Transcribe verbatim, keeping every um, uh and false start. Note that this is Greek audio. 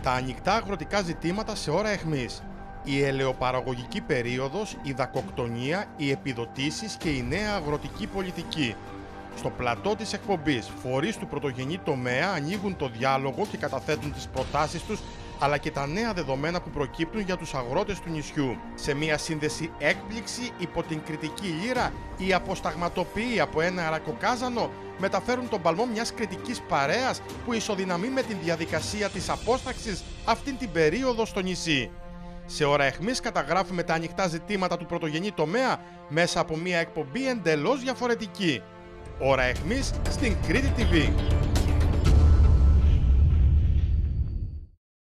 Τα ανοιχτά αγροτικά ζητήματα σε ώρα αιχμής. Η ελαιοπαραγωγική περίοδος, η δακοκτονία, οι επιδοτήσεις και η νέα αγροτική πολιτική. Στο πλατό της εκπομπής, φορείς του πρωτογενή τομέα ανοίγουν το διάλογο και καταθέτουν τις προτάσεις τους, αλλά και τα νέα δεδομένα που προκύπτουν για τους αγρότες του νησιού. Σε μια σύνδεση έκπληξη υπό την κριτική λύρα, οι αποσταγματοποιοί από ένα ρακοκάζανο μεταφέρουν τον παλμό μιας κριτικής παρέας που ισοδυναμεί με την διαδικασία της απόσταξης αυτήν την περίοδο στο νησί. Σε ώρα αιχμής καταγράφουμε τα ανοιχτά ζητήματα του πρωτογενή τομέα μέσα από μια εκπομπή εντελώς διαφορετική. Ώρα αιχμής στην Κρήτη τι βι.